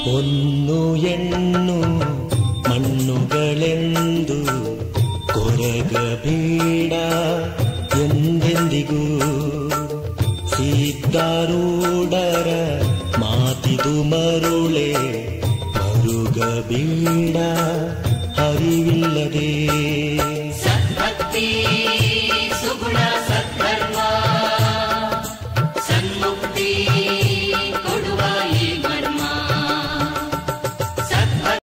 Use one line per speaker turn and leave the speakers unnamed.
ಹೊನ್ನು ಹೆಣ್ಣು ಮಣ್ಣುಗಳೆಂದು ಕೊರಗಬೇಡ ಎಂದೆಂದಿಗೂ. ಸಿದ್ಧಾರೂಢರ ಮಾತಿದು ಮರುಳೆ ಮರುಗಬೇಡ ಅರಿವಿಲ್ಲದೆ.
ಸದ್ಭಕ್ತಿ